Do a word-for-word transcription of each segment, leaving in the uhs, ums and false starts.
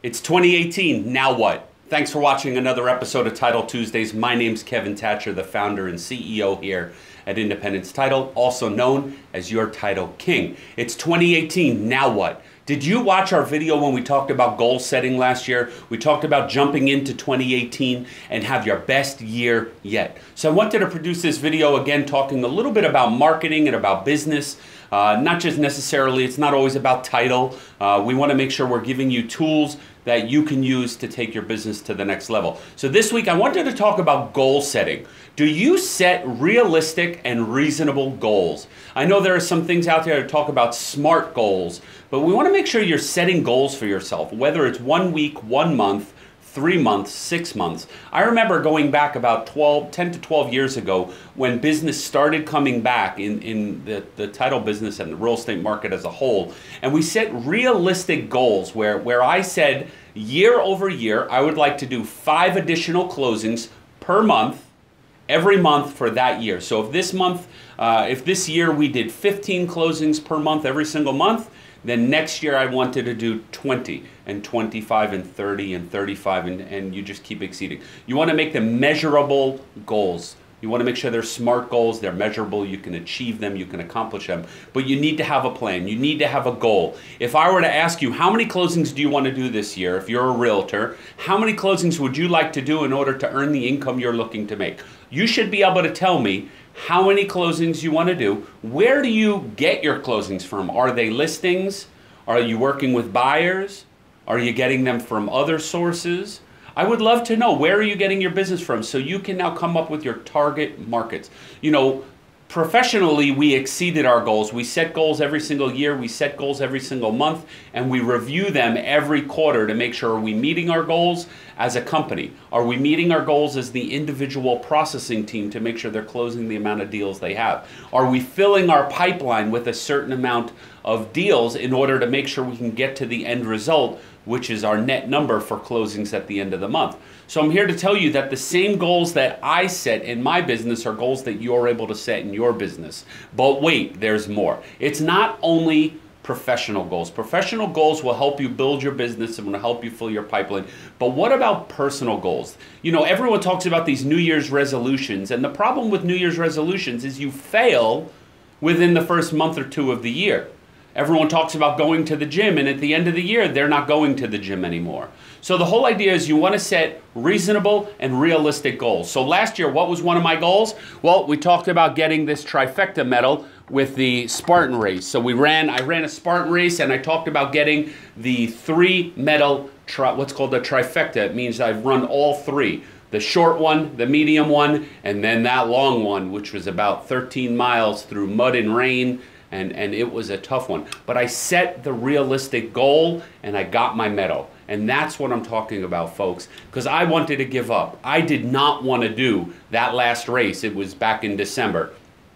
It's twenty eighteen, now what? Thanks for watching another episode of Title Tuesdays. My name's Kevin Tacher, the founder and C E O here at Independence Title, also known as your Title King. It's twenty eighteen, now what? Did you watch our video when we talked about goal setting last year? We talked about jumping into twenty eighteen and have your best year yet. So I wanted to produce this video again talking a little bit about marketing and about business. Uh, not just necessarily, it's not always about title. Uh, we want to make sure we're giving you tools that you can use to take your business to the next level. So this week I wanted to talk about goal setting. Do you set realistic and reasonable goals? I know there are some things out there that talk about SMART goals, but we want to make sure you're setting goals for yourself, whether it's one week, one month, three months, six months. I remember going back about twelve, ten to twelve years ago when business started coming back in, in the, the title business and the real estate market as a whole. And we set realistic goals where, where I said year over year, I would like to do five additional closings per month, every month for that year. So if this month, uh, if this year we did fifteen closings per month every single month, then next year I wanted to do twenty and twenty-five and thirty and thirty-five, and, and you just keep exceeding. You want to make them measurable goals. You want to make sure they're SMART goals, they're measurable, you can achieve them, you can accomplish them. But you need to have a plan, you need to have a goal. If I were to ask you, how many closings do you want to do this year if you're a realtor? How many closings would you like to do in order to earn the income you're looking to make? You should be able to tell me how many closings you want to do. Where do you get your closings from? Are they listings? Are you working with buyers? Are you getting them from other sources? I would love to know, where are you getting your business from so you can now come up with your target markets. You know, professionally, we exceeded our goals. We set goals every single year, we set goals every single month, and we review them every quarter to make sure, are we meeting our goals as a company? Are we meeting our goals as the individual processing team to make sure they're closing the amount of deals they have? Are we filling our pipeline with a certain amount of deals in order to make sure we can get to the end result, which is our net number for closings at the end of the month? So I'm here to tell you that the same goals that I set in my business are goals that you're able to set in your business. But wait, there's more. It's not only professional goals. Professional goals will help you build your business and will help you fill your pipeline. But what about personal goals? You know, everyone talks about these New Year's resolutions, and the problem with New Year's resolutions is you fail within the first month or two of the year. Everyone talks about going to the gym, and at the end of the year, they're not going to the gym anymore. So the whole idea is you want to set reasonable and realistic goals. So last year, what was one of my goals? Well, we talked about getting this trifecta medal with the Spartan race. So we ran, I ran a Spartan race, and I talked about getting the three medal, tri, what's called a trifecta. It means I've run all three. The short one, the medium one, and then that long one, which was about thirteen miles through mud and rain. And, and it was a tough one. But I set the realistic goal and I got my medal. And that's what I'm talking about, folks, because I wanted to give up. I did not want to do that last race. It was back in December.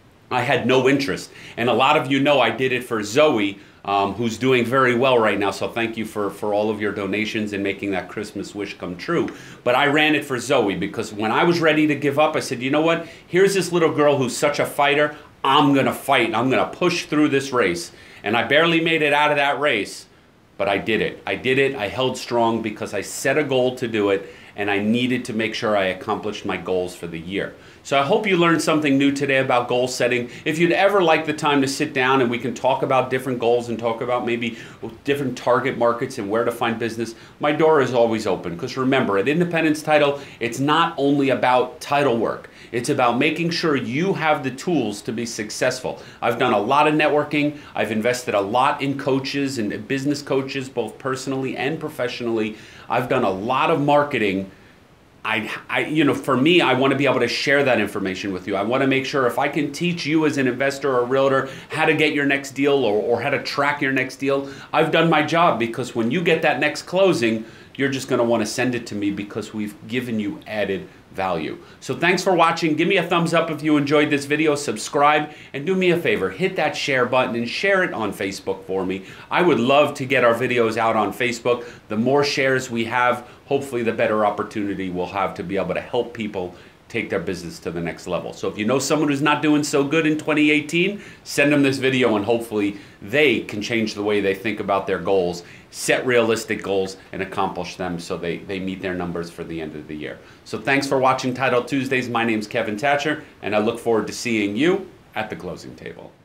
I had no interest. And a lot of you know I did it for Zoe, um, who's doing very well right now. So thank you for, for all of your donations and making that Christmas wish come true. But I ran it for Zoe because when I was ready to give up, I said, you know what? Here's this little girl who's such a fighter. I'm going to fight. I'm going to push through this race. And I barely made it out of that race, but I did it. I did it. I held strong because I set a goal to do it, and I needed to make sure I accomplished my goals for the year. So I hope you learned something new today about goal setting. If you'd ever like the time to sit down and we can talk about different goals and talk about maybe different target markets and where to find business, my door is always open. Because remember, at Independence Title, it's not only about title work. It's about making sure you have the tools to be successful. I've done a lot of networking. I've invested a lot in coaches and business coaches, both personally and professionally. I've done a lot of marketing. I, I, you know, for me, I want to be able to share that information with you. I want to make sure if I can teach you as an investor or a realtor how to get your next deal or, or how to track your next deal, I've done my job, because when you get that next closing, you're just going to want to send it to me because we've given you added value. So thanks for watching. Give me a thumbs up if you enjoyed this video, subscribe, and do me a favor, hit that share button and share it on Facebook for me. I would love to get our videos out on Facebook. The more shares we have, hopefully the better opportunity we'll have to be able to help people take their business to the next level. So if you know someone who's not doing so good in twenty eighteen, send them this video and hopefully they can change the way they think about their goals, set realistic goals, and accomplish them so they, they meet their numbers for the end of the year. So thanks for watching Title Tuesdays. My name's Kevin Tacher, and I look forward to seeing you at the closing table.